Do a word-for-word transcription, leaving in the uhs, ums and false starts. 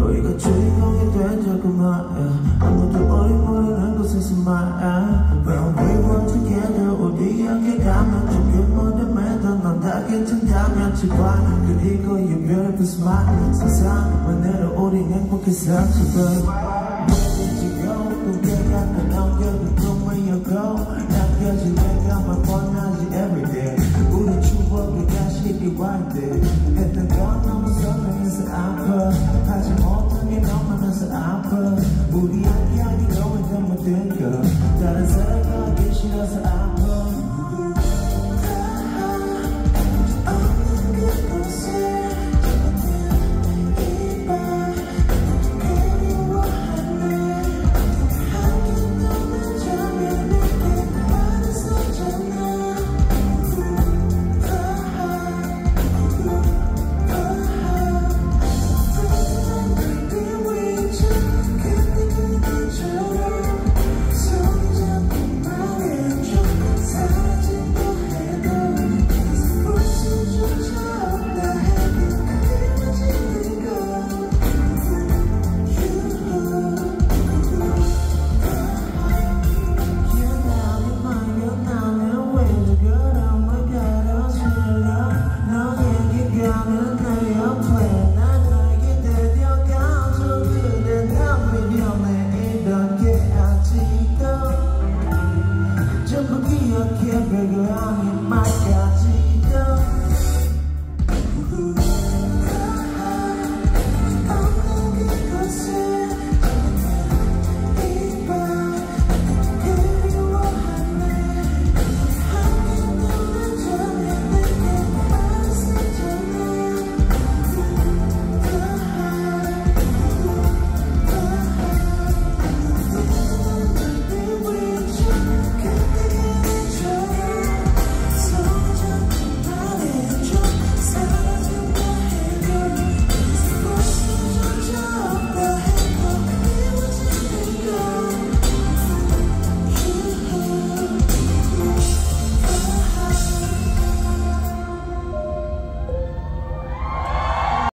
우리가 주인공이 되자고 말야 아무도 어리 모르는 곳에서 말야 When we were together 우리 여기 가면 조금 모든 매도 넌 다 괜찮다면 제발 그리고 your beautiful smile 세상만으로 우린 행복했어 제발 남겨진 내가만 뻔하지 everyday 우리 추억이 다시 rewind 했던 건 너무 설레서 아파